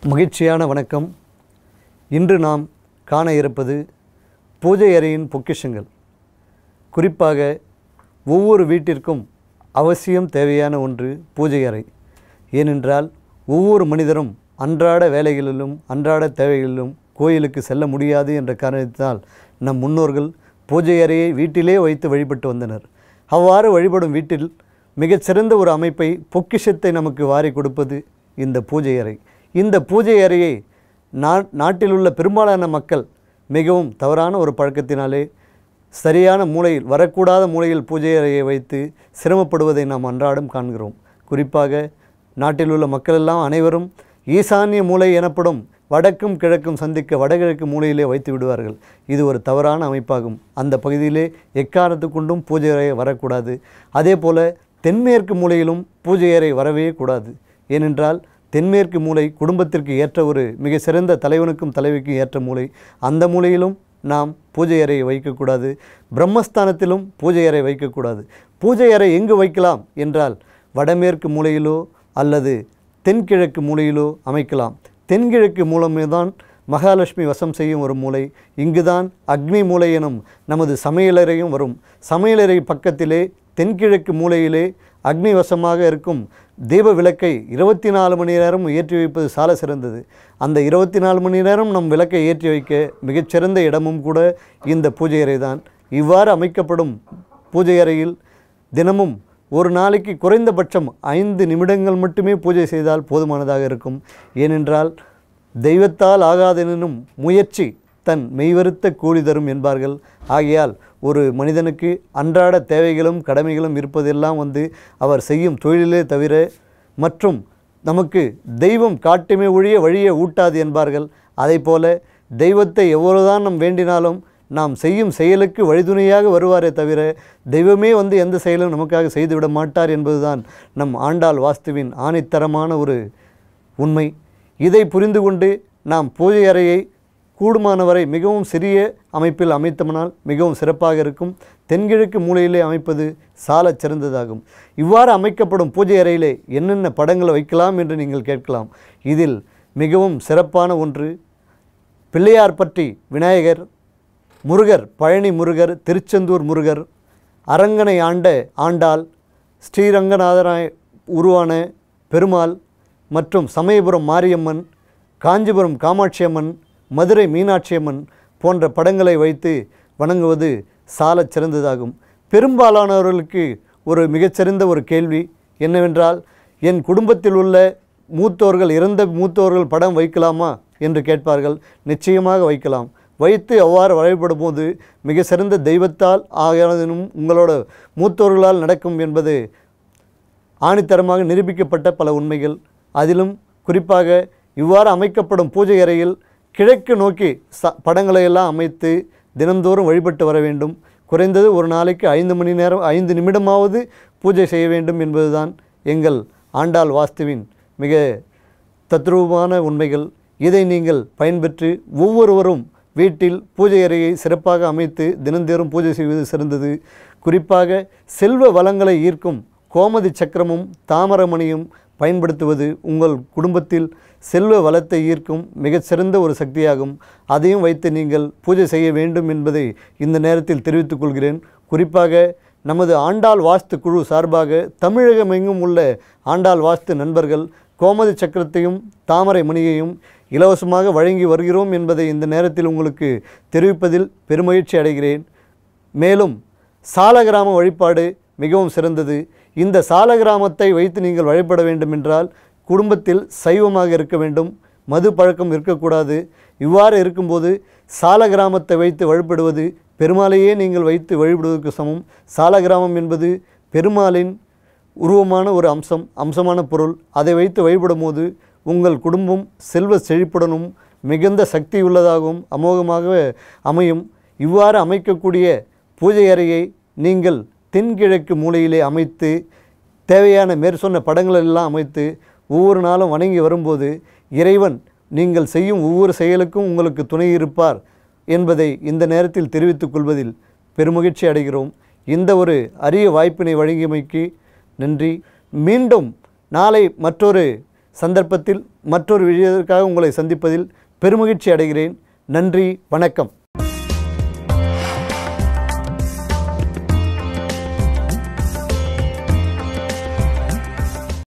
மகிழ்ச்சியான வணக்கம். இன்று நாம் காண இருப்பது பூஜை அறையின் பொக்கிஷங்கள். குறிப்பாக ஒவ்வொரு வீட்டிற்கும் அவசியம் தேவையான ஒன்று பூஜை அறை. ஏனென்றால் ஒவ்வொரு மனிதரும் அன்றாட வேலைகளிலும் அன்றாட தேவைகளிலும் கோயிலுக்கு செல்ல முடியாது என்ற காரணத்தினால் நம் முன்னோர்கள் பூஜை அறையை வீட்டிலே வைத்து வழிபட்டு வந்தனர். அவ்வாறு வழிபடும் வீட்டில் மிகச்சிறந்த ஒரு அமைப்பை, பொக்கிஷத்தை நமக்கு வாரி கொடுப்பது இந்த பூஜை அறை. இந்த பூஜை அறையை நாட்டில் உள்ள பெரும்பாலான மக்கள் மிகவும் தவறான ஒரு பழக்கத்தினாலே சரியான மூலையில், வரக்கூடாத மூலையில் பூஜை அறையை வைத்து சிரமப்படுவதை நாம் அன்றாடம் காண்கிறோம். குறிப்பாக நாட்டில் உள்ள மக்களெல்லாம் அனைவரும் ஈசானிய மூலை எனப்படும் வடக்கும் கிழக்கும் சந்திக்க வடகிழக்கு மூலையிலே வைத்து விடுவார்கள். இது ஒரு தவறான அமைப்பாகும். அந்த பகுதியிலே எக்காரணத்து கொண்டும் பூஜை அறை வரக்கூடாது. அதே போல் தென்மேற்கு மூலையிலும் பூஜை அறை வரவே கூடாது. ஏனென்றால் தென்மேற்கு மூலை குடும்பத்திற்கு ஏற்ற ஒரு மிக சிறந்த தலைவனுக்கும் தலைவிக்கும் ஏற்ற மூலை. அந்த மூலையிலும் நாம் பூஜை அறையை வைக்கக்கூடாது. பிரம்மஸ்தானத்திலும் பூஜை அறை வைக்கக்கூடாது. பூஜை அறை எங்கு வைக்கலாம் என்றால் வடமேற்கு மூலையிலோ அல்லது தென்கிழக்கு மூலையிலோ அமைக்கலாம். தென்கிழக்கு மூலமே தான் மகாலட்சுமி வசம் செய்யும் ஒரு மூலை. இங்குதான் அக்னி மூலை எனும் நமது சமையலறையும் வரும். சமையலறை பக்கத்திலே தென்கிழக்கு மூலையிலே அக்னி வசமாக இருக்கும் தீப விளக்கை 24 மணி நேரம் ஏற்றி வைப்பது சால சிறந்தது. அந்த 24 மணி நேரம் நம் விளக்கை ஏற்றி வைக்க மிகச்சிறந்த இடமும் கூட இந்த பூஜை அறை தான். இவ்வாறு அமைக்கப்படும் பூஜை அறையில் தினமும் ஒரு நாளைக்கு குறைந்தபட்சம் 5 நிமிடங்கள் மட்டுமே பூஜை செய்தால் போதுமானதாக இருக்கும். ஏனென்றால் தெய்வத்தால் ஆகாதெனும் முயற்சி தன் மெய்வருத்த கூலி தரும் என்பார்கள். ஆகையால் ஒரு மனிதனுக்கு அன்றாட தேவைகளும் கடமைகளும் இருப்பதெல்லாம் அவர் செய்யும் தொழிலே தவிர மற்றும் நமக்கு தெய்வம் காட்டுமே ஒழிய வழியை ஊட்டாது என்பார்கள். அதை போல தெய்வத்தை எவ்வளவுதான் நாம் வேண்டினாலும் நாம் செய்யும் செயலுக்கு வழிதுணையாக வருவாரே தவிர தெய்வமே எந்த செயலும் நமக்காக செய்துவிட மாட்டார் என்பதுதான் நம் ஆண்டாள் வாஸ்துவின் ஆணித்தரமான ஒரு உண்மை. இதை புரிந்து கொண்டு நாம் பூஜை அறையை கூடுமானவரை மிகவும் சிறிய அமைப்பில் அமைத்தோம்னால் மிகவும் சிறப்பாக இருக்கும். தென்கிழக்கு மூலையிலே அமைப்பது சாலச் சிறந்ததாகும். இவ்வாறு அமைக்கப்படும் பூஜை அறையிலே என்னென்ன படங்களை வைக்கலாம் என்று நீங்கள் கேட்கலாம். இதில் மிகவும் சிறப்பான ஒன்று பிள்ளையார் பற்றி விநாயகர், முருகர் பழனி முருகர், திருச்செந்தூர் முருகர், அரங்கனை ஆண்ட ஆண்டாள், ஸ்ரீரங்கநாதராய் உருவான பெருமாள் மற்றும் சமயபுரம் மாரியம்மன், காஞ்சிபுரம் காமாட்சி அம்மன், மதுரை மீனாட்சி அம்மன் போன்ற படங்களை வைத்து வணங்குவது சாலச் சிறந்ததாகும். பெரும்பாலானவர்களுக்கு ஒரு மிகச்சிறந்த ஒரு கேள்வி என்னவென்றால், என் குடும்பத்தில் உள்ள மூத்தோர்கள், இறந்த மூத்தோர்கள் படம் வைக்கலாமா என்று கேட்பார்கள். நிச்சயமாக வைக்கலாம். வைத்து அவ்வாறு வழிபடும் போது மிக சிறந்த தெய்வத்தால் ஆகியனும் உங்களோட மூத்தோர்களால் நடக்கும் என்பது ஆணித்தரமாக நிரூபிக்கப்பட்ட பல உண்மைகள். அதிலும் குறிப்பாக இவ்வாறு அமைக்கப்படும் பூஜை அறையில் கிழக்கு நோக்கி படங்களையெல்லாம் அமைத்து தினந்தோறும் வழிபட்டு வர வேண்டும். குறைந்தது ஒரு நாளைக்கு 5 நிமிடமாவது பூஜை செய்ய வேண்டும் என்பதுதான் எங்கள் ஆண்டாள் வாஸ்துவின் மிக தத்ரூபமான உண்மைகள். இதை நீங்கள் பயன்பெற்று ஒவ்வொருவரும் வீட்டில் பூஜை அறையை சிறப்பாக அமைத்து தினந்தோறும் பூஜை செய்வது சிறந்தது. குறிப்பாக செல்வ வளங்களை ஈர்க்கும் கோமதி சக்கரமும் தாமரமணியும் பயன்படுத்துவது உங்கள் குடும்பத்தில் செல்வ வளத்தை ஈர்க்கும் மிகச்சிறந்த ஒரு சக்தியாகும். அதையும் வைத்து நீங்கள் பூஜை செய்ய வேண்டும் என்பதை இந்த நேரத்தில் தெரிவித்துக் கொள்கிறேன். குறிப்பாக நமது ஆண்டாள் வாஸ்து குழு சார்பாக தமிழகம் எங்கும் உள்ள ஆண்டாள் வாஸ்து நண்பர்கள் கோமதி சக்கரத்தையும் தாமரை மணியையும் இலவசமாக வழங்கி வருகிறோம் என்பதை இந்த நேரத்தில் உங்களுக்கு தெரிவிப்பதில் பெருமகிழ்ச்சி அடைகிறேன். மேலும் சாலகிராம வழிபாடு மிகவும் சிறந்தது. இந்த சாலகிராமத்தை வைத்து நீங்கள் வழிபட வேண்டுமென்றால் குடும்பத்தில் சைவமாக இருக்க வேண்டும், மது பழக்கம் இருக்கக்கூடாது. இவ்வாறு இருக்கும்போது சாலகிராமத்தை வைத்து வழிபடுவது பெருமாளையே நீங்கள் வைத்து வழிபடுவதற்கு சமம். சாலகிராமம் என்பது பெருமாளின் உருவமான ஒரு அம்சமான பொருள். அதை வைத்து வழிபடும் போது உங்கள் குடும்பம் செல்வ செழிப்புடனும் மிகுந்த சக்தி உள்ளதாகவும் அமோகமாக அமையும். இவ்வாறு அமைக்கக்கூடிய பூஜை அறையை நீங்கள் தென்கிழக்கு மூலையிலே அமைத்து தேவையான மேற்சொன்ன படங்களெல்லாம் அமைத்து ஒவ்வொரு நாளும் வணங்கி வரும்போது இறைவன் நீங்கள் செய்யும் ஒவ்வொரு செயலுக்கும் உங்களுக்கு துணை இருப்பார் என்பதை இந்த நேரத்தில் தெரிவித்துக் கொள்வதில் பெருமகிழ்ச்சி அடைகிறோம். இந்த ஒரு அரிய வாய்ப்பினை வழங்கியமைக்கு நன்றி. மீண்டும் நாளை மற்றொரு சந்தர்ப்பத்தில் மற்றொரு விஷயத்திற்காக உங்களை சந்திப்பதில் பெருமகிழ்ச்சி அடைகிறேன். நன்றி, வணக்கம்.